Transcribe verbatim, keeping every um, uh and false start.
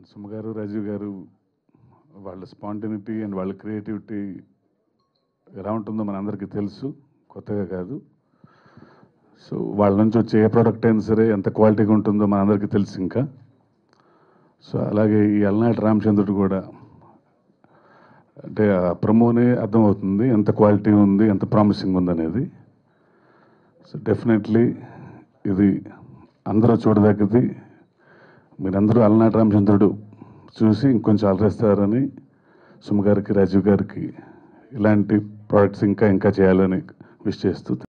సుమ గారు, రాజీవ్ గారు వాళ్ళ స్పాంటినిటీ అండ్ వాళ్ళ క్రియేటివిటీ ఎలా ఉంటుందో మనందరికీ తెలుసు, కొత్తగా కాదు. సో వాళ్ళ నుంచి వచ్చే ఏ ప్రోడక్ట్ అయినా సరే ఎంత క్వాలిటీగా ఉంటుందో మనందరికీ తెలుసు ఇంకా. సో అలాగే ఈ అలనాటి రామచంద్రుడు కూడా అంటే ఆ ప్రమోనే అర్థమవుతుంది ఎంత క్వాలిటీ ఉంది, ఎంత ప్రామిసింగ్ ఉందనేది. సో డెఫినెట్లీ ఇది అందరూ చూడదగ్గది. మీరందరూ అలనాటి రామచంద్రుడు చూసి ఇంకొంచెం అలరేస్తారని సుమ గారికి, రాజీవ్ గారికి ఇలాంటి ప్రోడక్ట్స్ ఇంకా ఇంకా చేయాలని విష్ చేస్తూ